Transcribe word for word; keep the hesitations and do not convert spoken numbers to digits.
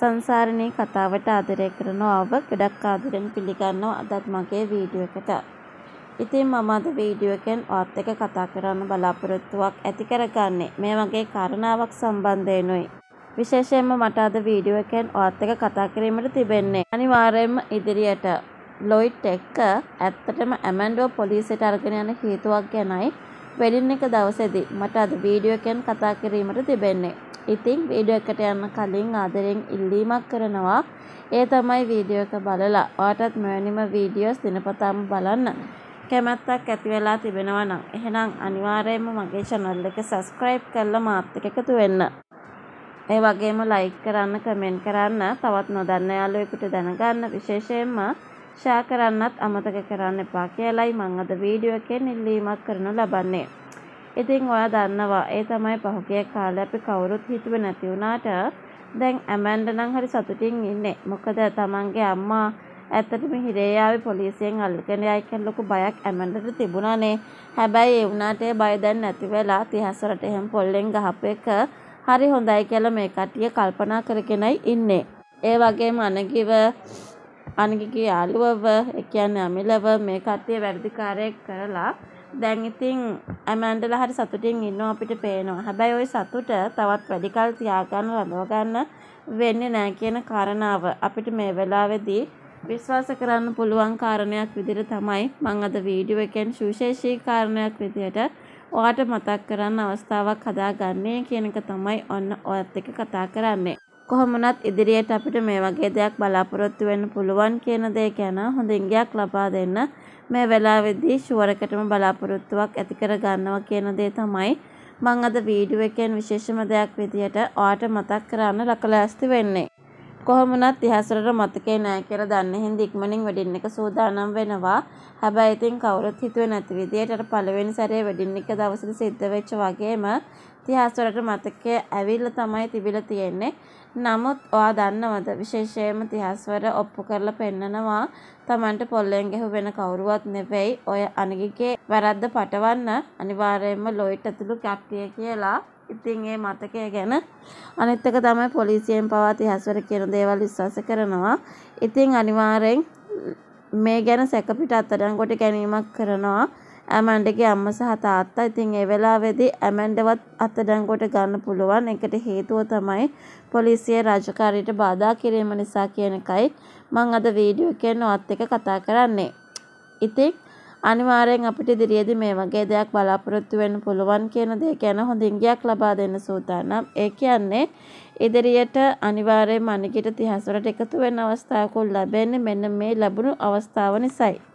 සංසාරණී කතාවට ආදරය කරනවා ඔබ ගොඩක් ආදරෙන් පිළිගන්නවා අදත් මගේ වීඩියෝ එකට. ඉතින් මම අද වීඩියෝ එකෙන් ඔයත් එක්ක කතා කරන්න බලාපොරොත්තුවක් ඇති කරගන්නේ මේ වගේ කාරණාවක් සම්බන්ධයෙන්ුයි. විශේෂයෙන්ම මට අද වීඩියෝ එකෙන් ඔයත් එක්ක කතා කිරීමට තිබෙන්නේ අනිවාර්යයෙන්ම ඉදිරියට ලොයිඩ් එක්ක ඇත්තටම ඇමන්ඩෝ පොලිසියට අරගෙන යන හේතුවක් ගැනයි වෙඩින් එක දවසේදී මට අද වීඩියෝ එකෙන් කතා කිරීමට තිබෙන්නේ. ඉතින් වීඩියෝ එකට යන්න කලින් ආදරෙන් ඉල්ලීමක් කරනවා. ඒ තමයි වීඩියෝ එක බලලා ඔයාටත් මෙවැනිම වීඩියෝස් දිනපතාම බලන්න කැමැත්තක් ඇති වෙලා තිබෙනවා නම් එහෙනම් අනිවාර්යයෙන්ම මගේ channel එක subscribe කරලා මාත් එක්ක එකතු වෙන්න. ඒ වගේම like කරන්න, comment කරන්න, තවත් නොදන්න යාළුවෙකුට දැනගන්න, විශේෂයෙන්ම share කරන්නත් අමතක කරන්න එපා කියලායි මම අද වීඩියෝ එකෙන් ඉල්ලීමක් කරනු ලබන්නේ. ඉතින් ඔයා දන්නවා ඒ තමයි පහුගිය කාලේ අපි කවුරුත් හිතුවේ නැති වුණාට දැන් ඇමන්ඩා නම් හරි සතුටින් ඉන්නේ. මොකද තමන්ගේ අම්මා ඇත්තටම හිරේ ආවේ පොලිසියෙන් අල්ලගෙන යයි කියලා ලොකු බයක් ඇමන්ඩාට තිබුණානේ. හැබැයි ඒ වුණාට ඒ බය දැන් නැති වෙලා තිහසරට එහෙම පොල්ලෙන් ගහපු එක හරි හොඳයි කියලා මේ කට්ටිය කල්පනා කරගෙනයි ඉන්නේ. ඒ වගේම අනගිව අනගිගේ යාළුවව ඒ කියන්නේ අමිලව මේ කට්ටිය වැඩිකාරයෙක් කරලා දැන් ඉතින් ඇමන්ඩලා හරි සතුටින් ඉන්නවා අපිට පේනවා. හැබැයි ওই සතුට තවත් වැඩි කල් තියාගන්න රඳව ගන්න වෙන්නේ නැහැ කියන කාරණාව අපිට මේ වෙලාවේදී විශ්වාස කරන්න පුළුවන් කාරණයක් විදිහට තමයි මම අද වීඩියෝ එකෙන් සුවිශේෂී කාරණයක් විදිහට ඔයාට මතක් කරන්න අවස්ථාවක් හදාගන්නේ කියන එක තමයි ඔන්න ඔයත් එක්ක කතා කරන්නේ. කොහොම වුණත් ඉදිරියට අපිට මේ වගේ දෙයක් බලාපොරොත්තු වෙන්න පුළුවන් කියන දේ ගැන හොඳ ඉඟියක් ලබා දෙන්න මේ වෙලාවේදී ෂුවරකටම බලාපොරොත්තුවක් ඇති කර ගන්නවා කියන දේ තමයි මම අද වීඩියෝ එකෙන් විශේෂම දෙයක් විදියට ඔයාට මතක් කරන්න ලකලෑස්ති වෙන්නේ. කොහොම වුණත් ඉහසරට මතකේ නැහැ කියලා දන්න හින්දා ඉක්මනින් වෙඩින් එක සූදානම් වෙනවා. හැබැයි ඉතින් කවුරුත් හිතුවේ නැති විදියට අර පළවෙනි සැරේ වෙඩින් එක දවසේ සිද්ධ වෙච්ච වගේම ඉතිහාසවලට මතකයේ ඇවිල්ලා තමයි තිබිලා තියෙන්නේ. නමුත් ඔයා දන්නවද විශේෂයෙන්ම ඉතිහාසවල ඔප්පු කරලා පෙන්නනවා Tamanට පොල්ලෙන් ගැහුව වෙන කවුරුවත් නෙවෙයි ඔය අනගිගේ වැරද්ද පටවන්න අනිවාර්යයෙන්ම ලොයිඩ් ඇතුළු කට්ටිය කියලා. ඉතින් ඒ මතකය ගැන අනිත් එක තමයි පොලිසියෙන් පවා ඉතිහාසවල කියන දේවල් විශ්වාස කරනවා. ඉතින් අනිවාර්යෙන් මේ ගැන සැක පිට අත්අඩංගුවට ගැනීමක් කරනවා ඇමන්ඩාගේ අම්මා සහ තාත්තා. ඉතින් ඒ වෙලාවේදී ඇමන්ඩාවත් අත්අඩංගුවට ගන්න පුළුවන්. ඒකට හේතුව තමයි පොලිසිය රාජකාරියට බාධා කිරීම නිසා කියන එකයි මම අද වීඩියෝ එකෙන් ඔයත් එක්ක කතා කරන්නේ. ඉතින් අනිවාර්යෙන් අපිට ඉදිරියේදී මේ වගේ දෙයක් බලාපොරොත්තු වෙන්න පුළුවන් කියන දේ ගැන හොඳ ඉඟියක් ලබා දෙන්න සූදානම්. ඒ කියන්නේ ඉදිරියට අනිවාර්යයෙන්ම අනිකිට ඉතිහාසවලට එකතු වෙන්න අවස්ථාවක් ලැබෙන්නේ මෙන්න මේ ලැබුණු අවස්ථාව නිසායි.